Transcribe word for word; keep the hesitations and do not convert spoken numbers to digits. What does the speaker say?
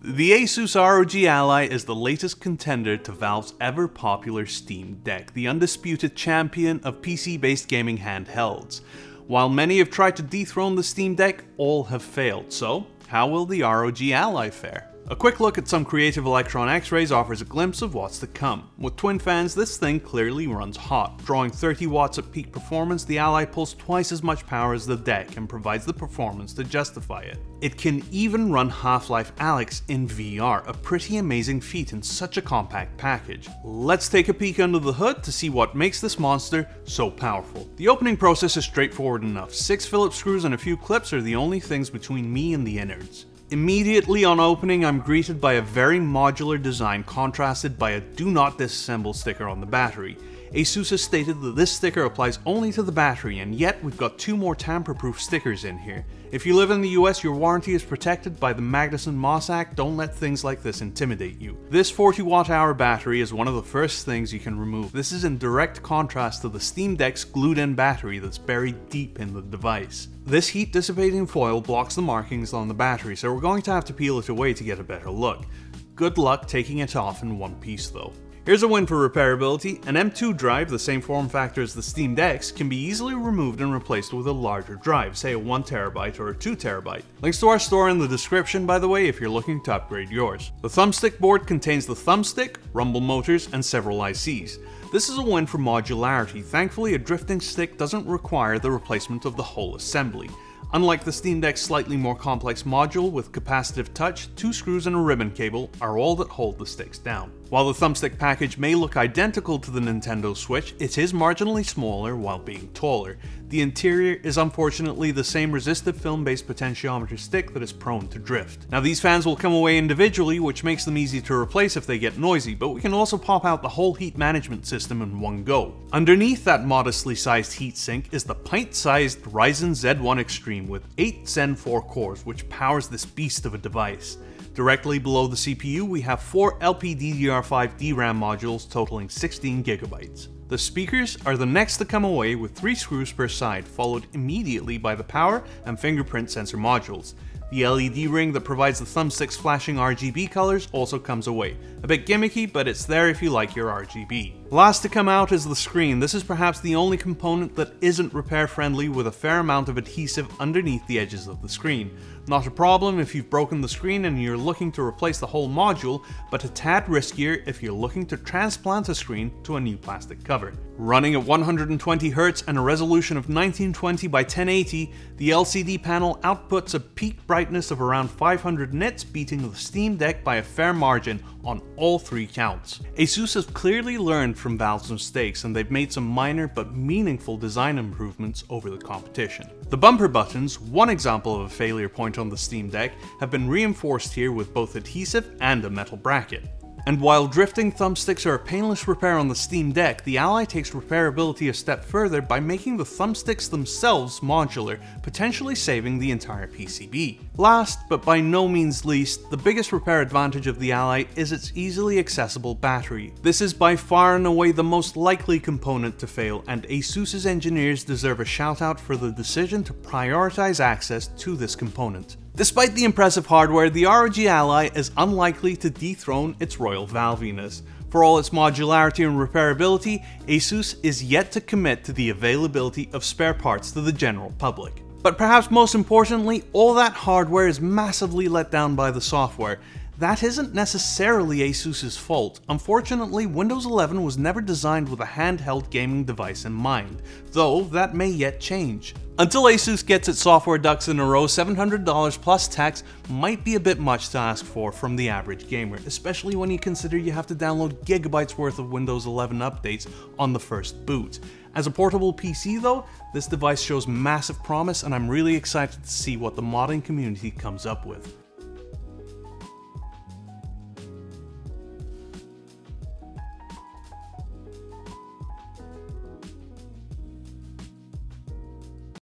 The Asus R O G Ally is the latest contender to Valve's ever popular Steam Deck, the undisputed champion of P C-based gaming handhelds. While many have tried to dethrone the Steam Deck, all have failed, so how will the R O G Ally fare? A quick look at some creative Electron X-rays offers a glimpse of what's to come. With twin fans, this thing clearly runs hot. Drawing thirty watts at peak performance, the Ally pulls twice as much power as the deck and provides the performance to justify it. It can even run Half-Life Alyx in V R, a pretty amazing feat in such a compact package. Let's take a peek under the hood to see what makes this monster so powerful. The opening process is straightforward enough. Six Phillips screws and a few clips are the only things between me and the innards. Immediately on opening, I'm greeted by a very modular design contrasted by a do not disassemble sticker on the battery. Asus has stated that this sticker applies only to the battery, and yet we've got two more tamper-proof stickers in here. If you live in the U S, your warranty is protected by the Magnuson-Moss Act. Don't let things like this intimidate you. This forty watt hour battery is one of the first things you can remove. This is in direct contrast to the Steam Deck's glued-in battery that's buried deep in the device. This heat-dissipating foil blocks the markings on the battery, so we're going to have to peel it away to get a better look. Good luck taking it off in one piece though. Here's a win for repairability. An M two drive, the same form factor as the Steam Decks, can be easily removed and replaced with a larger drive, say a one terabyte or a two terabyte. Links to our store in the description, by the way, if you're looking to upgrade yours. The thumbstick board contains the thumbstick, rumble motors, and several I Cs. This is a win for modularity. Thankfully, a drifting stick doesn't require the replacement of the whole assembly. Unlike the Steam Deck's slightly more complex module with capacitive touch, two screws and a ribbon cable are all that hold the sticks down. While the thumbstick package may look identical to the Nintendo Switch, it is marginally smaller while being taller. The interior is unfortunately the same resistive film-based potentiometer stick that is prone to drift. Now these fans will come away individually, which makes them easy to replace if they get noisy, but we can also pop out the whole heat management system in one go. Underneath that modestly sized heatsink is the pint-sized Ryzen Z one Extreme with eight Zen four cores, which powers this beast of a device. Directly below the C P U, we have four L P D D R five D RAM modules totaling sixteen gigabytes. The speakers are the next to come away with three screws per side, followed immediately by the power and fingerprint sensor modules. The L E D ring that provides the thumbstick's flashing R G B colors also comes away. A bit gimmicky, but it's there if you like your R G B. Last to come out is the screen. This is perhaps the only component that isn't repair friendly, with a fair amount of adhesive underneath the edges of the screen. Not a problem if you've broken the screen and you're looking to replace the whole module, but a tad riskier if you're looking to transplant a screen to a new plastic cover. Running at one hundred twenty hertz and a resolution of nineteen twenty by ten eighty, the L C D panel outputs a peak brightness of around five hundred nits, beating the Steam Deck by a fair margin on all three counts. Asus has clearly learned from Valve's mistakes, and they've made some minor but meaningful design improvements over the competition. The bumper buttons, one example of a failure point on the Steam Deck, have been reinforced here with both adhesive and a metal bracket. And while drifting thumbsticks are a painless repair on the Steam Deck, the Ally takes repairability a step further by making the thumbsticks themselves modular, potentially saving the entire P C B. Last, but by no means least, the biggest repair advantage of the Ally is its easily accessible battery. This is by far and away the most likely component to fail, and Asus's engineers deserve a shout out for the decision to prioritize access to this component. Despite the impressive hardware, the R O G Ally is unlikely to dethrone its royal valviness. For all its modularity and repairability, Asus is yet to commit to the availability of spare parts to the general public. But perhaps most importantly, all that hardware is massively let down by the software. That isn't necessarily Asus's fault. Unfortunately, Windows eleven was never designed with a handheld gaming device in mind, though that may yet change. Until Asus gets its software ducks in a row, seven hundred dollars plus tax might be a bit much to ask for from the average gamer, especially when you consider you have to download gigabytes worth of Windows eleven updates on the first boot. As a portable P C though, this device shows massive promise, and I'm really excited to see what the modding community comes up with.